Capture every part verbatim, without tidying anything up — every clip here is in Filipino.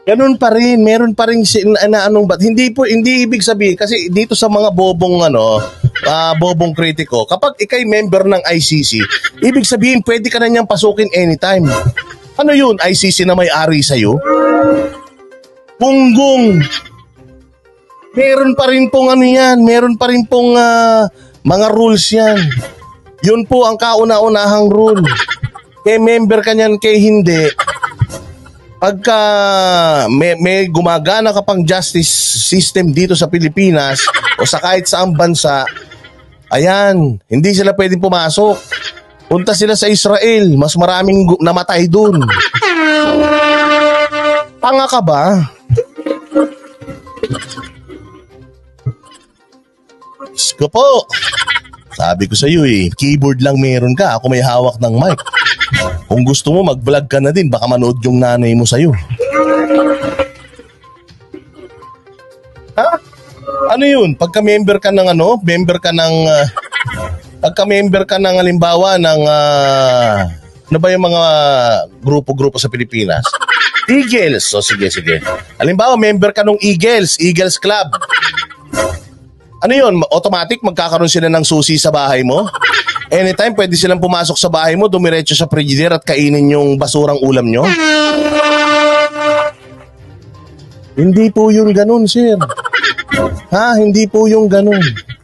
Ganun pa rin, meron pa rin si, na, na anong bat. Hindi po, hindi ibig sabihin kasi dito sa mga bobong ano, uh, bobong kritiko, kapag ikay member ng I C C, ibig sabihin pwede ka na niyang pasukin anytime. Ano yun? I C C na may-ari sa'yo? Punggong. Meron pa rin pong ano yan, meron pa rin pong uh, mga rules yan. Yun po ang kauna-unahang rule. Kaya member ka niyan, kaya hindi. Pagka may, may gumagana ka pang justice system dito sa Pilipinas o sa kahit saang bansa, ayan, hindi sila pwedeng pumasok. Punta sila sa Israel, mas maraming namatay dun. Tanga ka ba? Sko po. Sabi ko sa iyo eh, keyboard lang meron ka, ako may hawak ng mic. Kung gusto mo mag-vlog ka na din, baka manood yung nanay mo sa'yo. Ha? Ano yun? Pagka-member ka ng ano? Member ka ng... Uh, pagka-member ka ng halimbawa ng... Uh, ano ba yung mga grupo-grupo sa Pilipinas? Eagles. So sige, sige. Halimbawa, member ka ng Eagles. Eagles Club. Ano yun? Automatic magkakaroon sila ng susi sa bahay mo? Anytime, pwede silang pumasok sa bahay mo, dumiretso sa frigidaire at kainin yung basurang ulam nyo? Hindi po yung ganun, sir. Ha? Hindi po yung ganun.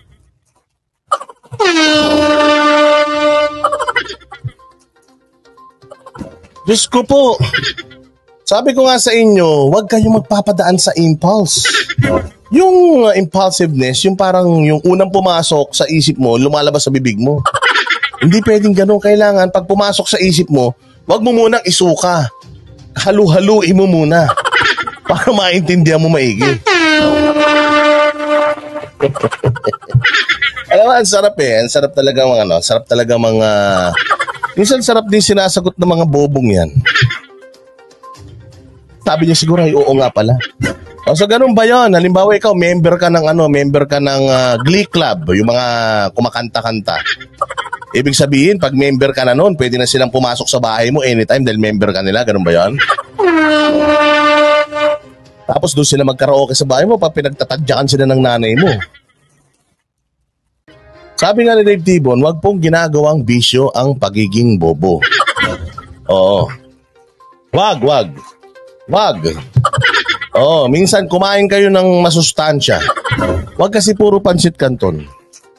Diyos ko po. Sabi ko nga sa inyo, huwag kayong magpapadaan sa impulse. Yung uh, impulsiveness, yung parang yung unang pumasok sa isip mo, lumalabas sa bibig mo. Hindi pwedeng ganun. Kailangan, pag pumasok sa isip mo, wag mo munang isuka. Halu-haluin mo muna. Para maintindihan mo maigi. Alam mo, ang sarap eh. Ang sarap talaga mga ano. Sarap talaga mga... Minsan sarap din sinasagot ng mga bobong yan. Sabi niya siguro, ay oo nga pala. O so ganun ba yun? Halimbawa ikaw, member ka ng ano, member ka ng uh, Glee Club, yung mga kumakanta-kanta. Ibig sabihin, pag member ka na noon, pwede na silang pumasok sa bahay mo anytime dahil member ka nila. Ganun ba yun? Tapos doon sila magkaraoke sa bahay mo pag pinagtatadyakan sila ng nanay mo. Sabi nga ni Dave Tibon, wag pong ginagawang bisyo ang pagiging bobo. Oo. Wag, wag. Wag. Oo, minsan kumain kayo ng masustansya. Wag kasi puro pansit canton.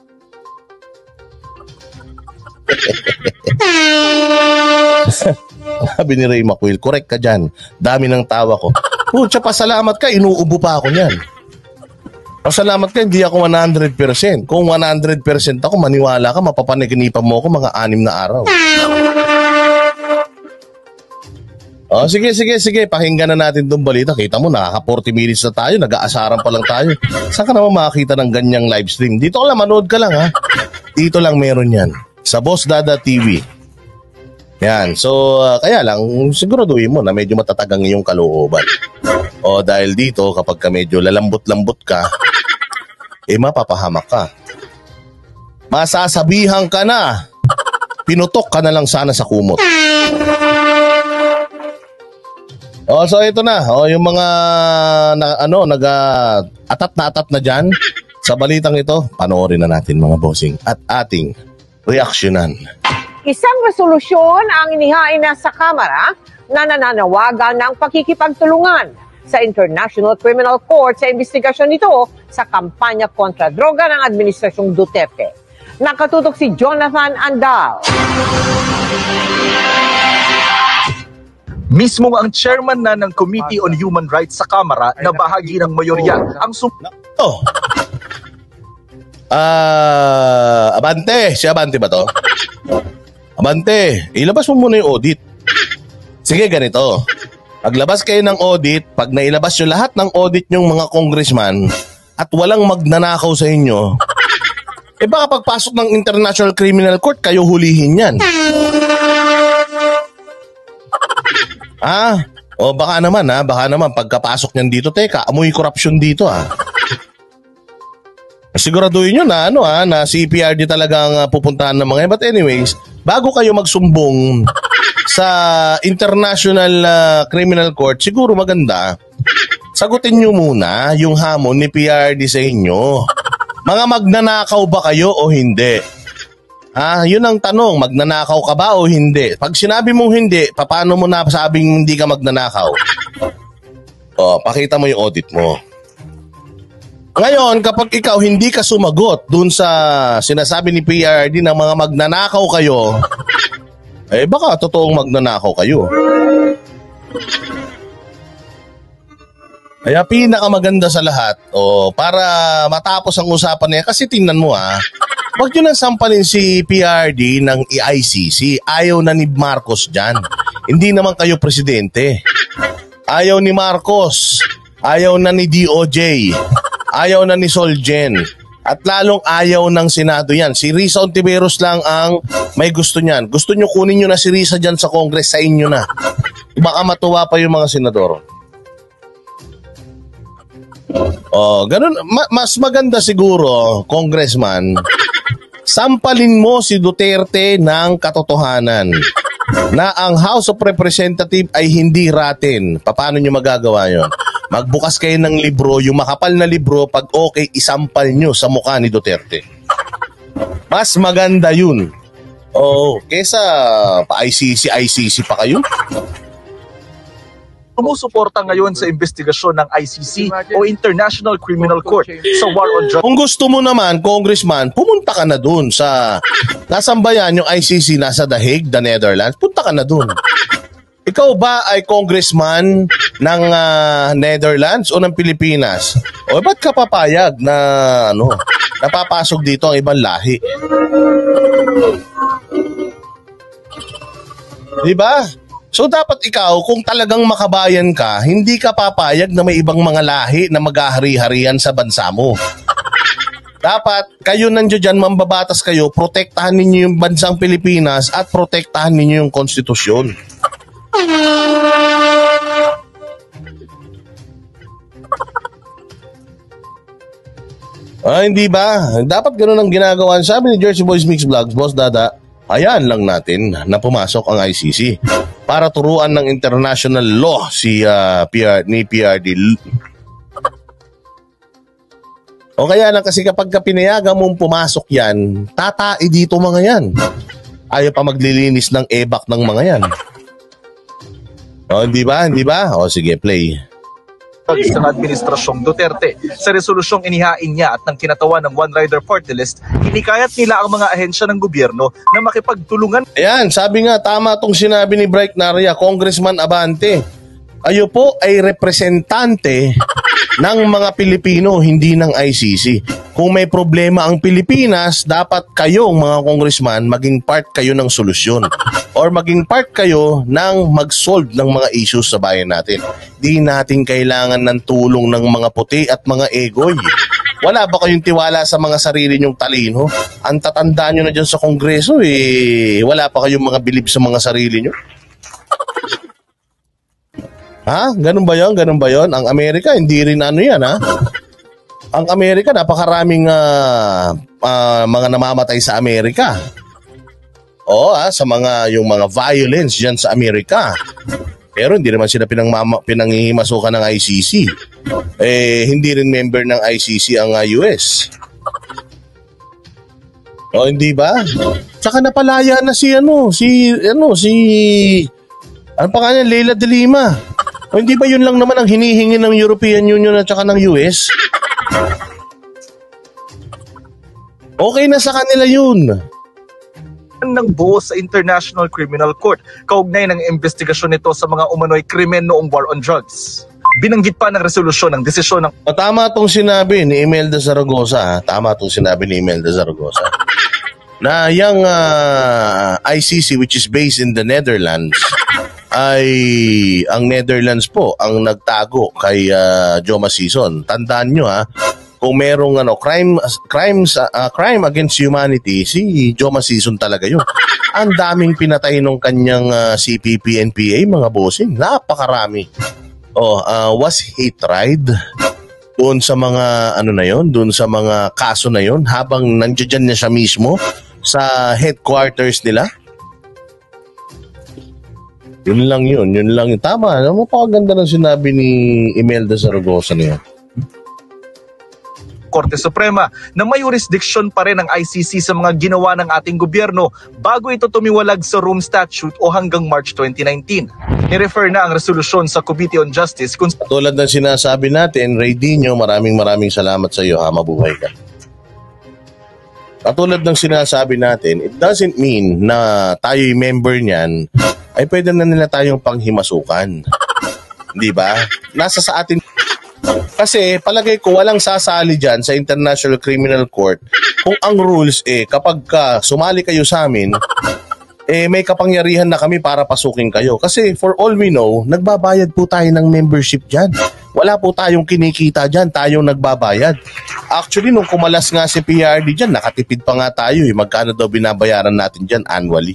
Sabi ni Ray McQuill, correct ka dyan. Dami ng tawa ko. Pucha, pasalamat ka, inuubo pa ako niyan. Pasalamat ka, hindi ako one hundred percent. Kung one hundred percent ako, maniwala ka, mapapanaginipan mo ako mga anim na araw. Oh, sige, sige, sige. Pakinggan na natin itong balita. Kita mo, nakaka forty minutes na tayo. Nag-aasaran pa lang tayo. Saan ka naman makakita ng ganyang live stream? Dito ka lang, manood ka lang ha. Dito lang meron yan. Sa Boss Dada T V. Yan. So, uh, kaya lang, siguraduhin mo na medyo matatag ang iyong kalooban. O dahil dito, kapag ka medyo lalambot-lambot ka, eh mapapahamak ka. Masasabihan ka na. Pinutok ka na lang sana sa kumot. Oh, so ito na. Oh, yung mga na, ano, nag-atat na atat na diyan sa balitang ito, panoorin na natin mga bossing at ating reaksyonan. Isang resolusyon ang inihain na sa Kamara na nananawagan ng pakikipagtulungan sa International Criminal Court sa investigasyon nito sa kampanya kontra droga ng Administrasyong Duterte. Nakatutok si Jonathan Andal. Mismo ang chairman na ng Committee on Human Rights sa Kamara na bahagi ng mayorya ang sum... Oh. Ah, uh, Abante, si Abante ba to? Abante, ilabas mo muna yung audit. Sige, ganito. Paglabas kayo ng audit, pag nailabas yung lahat ng audit yung mga congressman at walang magnanakaw sa inyo, eh baka pagpasok ng International Criminal Court, kayo hulihin yan. Ah, o baka naman ha, baka naman pagkapasok niyan dito, teka, amoy corruption dito ah. Siguraduhin nyo na ano ha, na C P R D talagang uh, pupuntahan ng mga. But anyways, bago kayo magsumbong sa International uh, Criminal Court, siguro maganda, sagutin nyo muna yung hamon ni P R D sa inyo. Mga magnanakaw ba kayo o hindi? Ah, yun ang tanong, magnanakaw ka ba o hindi? Pag sinabi mong hindi, paano mo na sabing hindi ka magnanakaw? O, pakita mo yung audit mo. Ngayon, kapag ikaw hindi ka sumagot dun sa sinasabi ni P R D na mga magnanakaw kayo, eh baka totoong magnanakaw kayo. Kaya pinakamaganda sa lahat, o para matapos ang usapan niya, kasi tingnan mo ah, wag nyo nang sampalin si P R D ng I C C. Ayaw na ni Marcos dyan. Hindi naman kayo presidente. Ayaw ni Marcos. Ayaw na ni D O J. Ayaw na ni Solgen. At lalong ayaw ng Senado yan. Si Risa Ontiveros lang ang may gusto niyan. Gusto nyo kunin nyo na si Risa dyan sa Congress, sa inyo na. Baka matuwa pa yung mga senador. Oh, ganun. Ma- mas maganda siguro, Congressman, sampalin mo si Duterte ng katotohanan na ang House of Representatives ay hindi ratin. Paano nyo magagawa yun? Magbukas kayo ng libro, yung makapal na libro, pag okay, isampal nyo sa mukha ni Duterte. Mas maganda yun. Oh, kesa pa-I C C, I C C pa kayo. Sumusuporta ngayon sa investigasyon ng I C C o International Criminal Court sa war on drugs. Kung gusto mo naman, Congressman, pumunta ka na dun sa nasaan ba yan yung I C C, nasa The Hague, the Netherlands, punta ka na dun. Ikaw ba ay congressman ng uh, Netherlands o ng Pilipinas? O ba't ka papayag na ano, napapasok dito ang ibang lahi? Diba? So dapat ikaw, kung talagang makabayan ka, hindi ka papayag na may ibang mga lahi na maghahari-harian sa bansa mo. Dapat kayo nandiyo dyan, mambabatas kayo, protektahan ninyo yung bansang Pilipinas at protektahan ninyo yung konstitusyon. Ah, hindi ba? Dapat ganun ang ginagawa. Sabi ni Jersey Boys Mix Vlogs, Boss Dada, hayaan lang natin na pumasok ang I C C para turuan ng international law si uh, P R, ni P R D. O kaya lang kasi kapag pinayagan mong pumasok yan, tatai dito mga yan. Ayaw pa maglilinis ng ebak ng mga yan. O hindi ba? Hindi ba? O sige, play. Ng Administrasyong Duterte. Sa resolusyong inihain niya at ng kinatawan ng One Rider Party List, hinikayat nila ang mga ahensya ng gobyerno na makipagtulungan. Ayan, sabi nga, tama itong sinabi ni Bright Naria, Congressman Abante. Kayo po ay representante ng mga Pilipino, hindi ng I C C. Kung may problema ang Pilipinas, dapat kayong mga congressman maging part kayo ng solusyon or maging part kayo ng mag-solve ng mga issues sa bayan natin. Di natin kailangan ng tulong ng mga puti at mga egoy. Wala ba kayong tiwala sa mga sarili nyong talino? Ang tatanda nyo na dyan sa Kongreso, eh, wala pa kayong mga bilib sa mga sarili nyo? Ha? Ganun ba yun? Ganun ba yun? Ang Amerika, hindi rin ano yan, ha? Ang Amerika, napakaraming uh, uh, mga namamatay sa Amerika. Oo, ha? Sa mga, yung mga violence dyan sa Amerika. Pero hindi naman sila pinangmama, pinangihimasukan ng I C C. Eh, hindi rin member ng I C C ang uh, U S. O, hindi ba? Tsaka napalaya na si, ano, si, ano, si, ano pa kanya, Leila de Lima. O hindi ba yun lang naman ang hinihingi ng European Union at saka ng U S? Okay na sa kanila yun. Ng buo sa International Criminal Court kaugnay ng investigasyon nito sa mga umano'y krimen noong war on drugs. Binanggit pa ng resolusyon ng desisyon ng... O, tama itong sinabi ni Imelda Zaragoza. Ha? Tama itong sinabi ni Imelda Zaragoza. Na yung uh, I C C which is based in the Netherlands ay ang Netherlands po ang nagtago kay uh, Joma Sison. Tandaan nyo ha, kung merong ano, crime, crimes, uh, crime against humanity, si Joma Sison talaga yun. Ang daming pinatay nung kanyang uh, C P P N P A, mga bossing. Napakarami. Oh, uh, was he tried doon sa mga ano na yon, doon sa mga kaso na yon habang nandiyan na siya mismo sa headquarters nila? Yun lang yun, yun lang yun. Tama, ano mo pa ganda ng sinabi ni Imelda Zaragoza niya. Korte Suprema na may jurisdiction pa rin ang I C C sa mga ginawa ng ating gobyerno bago ito tumiwalag sa Rome Statute o hanggang March twenty nineteen. Ni-refer na ang resolusyon sa Committee on Justice kung Tulad ng sinasabi natin, Ray Dino, maraming maraming salamat sa iyo ha, mabuhay ka. Katulad ng sinasabi natin, it doesn't mean na tayo'y member niyan, ay pwede na nila tayong panghimasukan. Di ba? Nasa sa atin. Kasi palagay ko walang sasali dyan sa International Criminal Court kung ang rules eh kapag ka sumali kayo sa amin, eh may kapangyarihan na kami para pasukin kayo. Kasi for all we know, nagbabayad po tayo ng membership dyan. Wala po tayong kinikita dyan, tayong nagbabayad. Actually, nung kumalas nga si P R D dyan, nakatipid pa nga tayo eh. Magkano daw binabayaran natin dyan annually?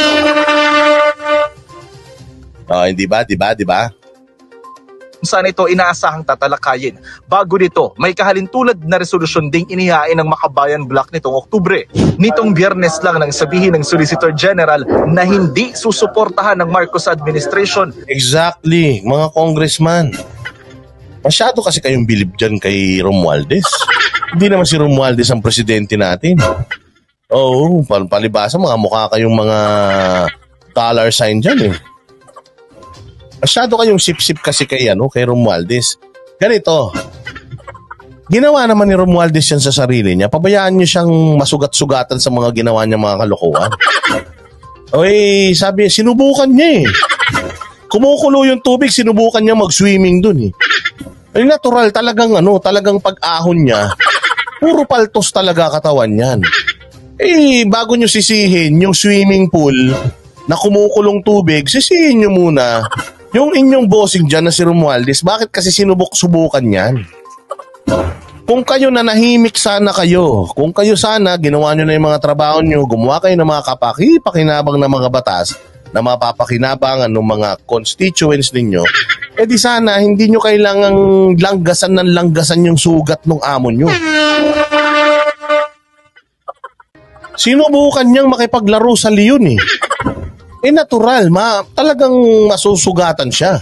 Oh, hindi ba? Di ba? Di ba? saan ito inaasahang tatalakayin. Bago dito, may kahalintulad na resolusyon ding inihain ng Makabayan Block nitong Oktubre. Nitong Biyernes lang nang sabihin ng Solicitor General na hindi susuportahan ng Marcos administration. Exactly, mga congressman. Masyado kasi kayong bilib dyan kay Romualdez. Hindi naman si Romualdez ang presidente natin. Oo, oh, palibasa mga mukha kayong mga dollar sign dyan eh. Masyado kayong sip-sip kasi kay, ano, kay Romualdez. Ganito, ginawa naman ni Romualdez yan sa sarili niya. Pabayaan niyo siyang masugat-sugatan sa mga ginawa niya mga kalokohan. Oy, sabi niya, sinubukan niya eh. Kumukulo yung tubig, sinubukan niya mag-swimming dun eh. Ay natural talagang ano, talagang pag-ahon niya, puro paltos talaga katawan niyan. Eh, bago nyo sisihin yung swimming pool na kumukulong tubig, sisihin nyo muna yung inyong bossing dyan na si Romualdez. Bakit kasi sinubok-subukan yan? Kung kayo nanahimik sana kayo, kung kayo sana ginawa nyo na yung mga trabaho nyo, gumawa kayo ng mga kapaki-pakinabang na mga batas na mapapakinabangan ng mga constituents ninyo, eh di sana hindi nyo kailangang langgasan ng langgasan yung sugat ng amo nyo. Sinubukan niyang makipaglaro sa leon eh. Eh natural, ma talagang masusugatan siya.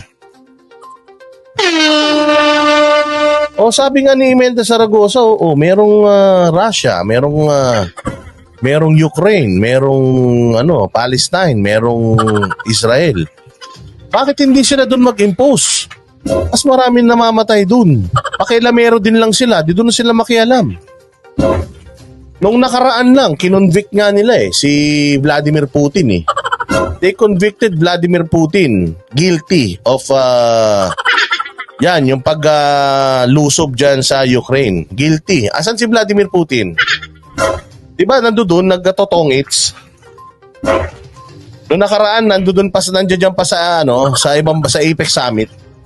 O sabi nga ni Imelda Zaragoza, oh, merong uh, Russia, merong uh, merong Ukraine, merong ano, Palestine, merong Israel. Bakit hindi sila doon mag-impose? Mas maraming namamatay doon. Pakialamero din lang sila, di doon sila makialam. Nung nakaraan lang, kinonvict nga nila eh, si Vladimir Putin eh. They convicted Vladimir Putin guilty of, uh, yan, yung pag-lusob uh, dyan sa Ukraine. Guilty. Asan si Vladimir Putin? Diba, nandoon, nagkatotongits. Noong nakaraan, nandoon pa, nandiyan pa sa, ano, sa ibang, sa APEC Summit.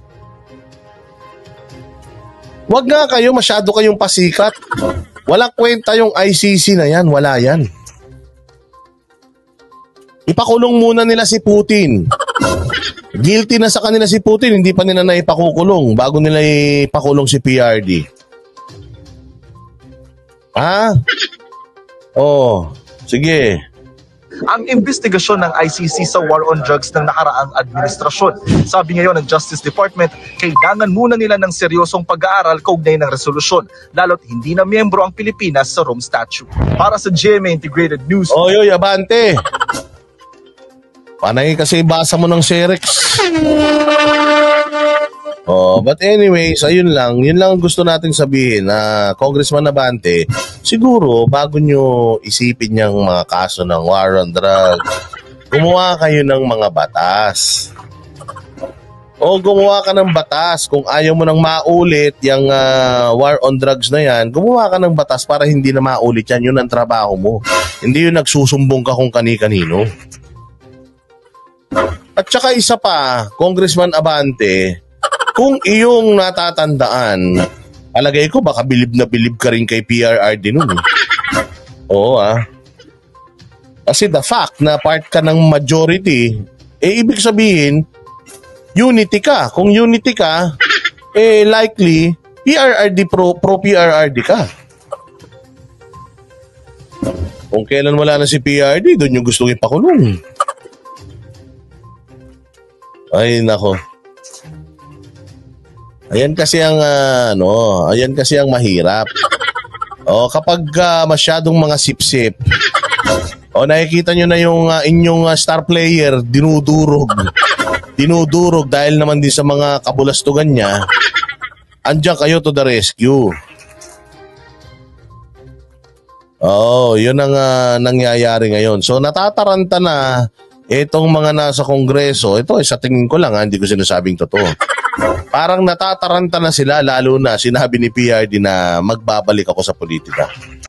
Wag nga kayo, masyado kayong pasikat. Walang kwenta yung I C C na yan. Wala yan. Ipakulong muna nila si Putin. Guilty na sa kanila si Putin. Hindi pa nila na ipakukulong bago nila ipakulong si P R D. Ha? Oh, sige. Ang investigasyon ng I C C sa war on drugs ng nakaraang administrasyon. Sabi ngayon ng Justice Department, kailangan muna nila ng seryosong pag-aaral kaugnay ng resolusyon, lalo't hindi na miyembro ang Pilipinas sa Rome Statute. Para sa G M A Integrated News. Oy, oy, abante. Panay kasi basa mo ng Serex. Oh, but anyways, ayun lang. Yun lang gusto natin sabihin na uh, Congressman Abante, siguro bago nyo isipin yung mga kaso ng war on drugs, gumawa kayo ng mga batas. O gumawa ka ng batas. Kung ayaw mo nang maulit yung uh, war on drugs na yan, gumawa ka ng batas para hindi na maulit yan. Yun ang trabaho mo. Hindi yun nagsusumbong ka kung kani-kanino. At saka isa pa, Congressman Abante, kung iyong natatandaan, alagay ko baka bilib na bilib ka rin kay P R R D nun. Eh. Oo ah. Kasi the fact na part ka ng majority, eh ibig sabihin, unity ka. Kung unity ka, eh likely, P R R D pro, pro P R R D ka. Kung kailan wala na si P R D, doon yung gusto ipakulong. Ay, nako. Ayan kasi ang ah, ano, ayan kasi ang mahirap. O kapag ah, masyadong mga sip-sip, o nakikita nyo na yung ah, inyong ah, star player dinudurog. Dinudurog dahil naman din sa mga kabulastugan niya. Andiyan kayo to the rescue. Oh, yun ang ah, nangyayari ngayon. So natataranta na itong mga nasa kongreso. Ito ay sa tingin ko lang, ha, hindi ko sinasabing totoo. Parang natataranta na sila, lalo na sinabi ni P R D na magbabalik ako sa politika.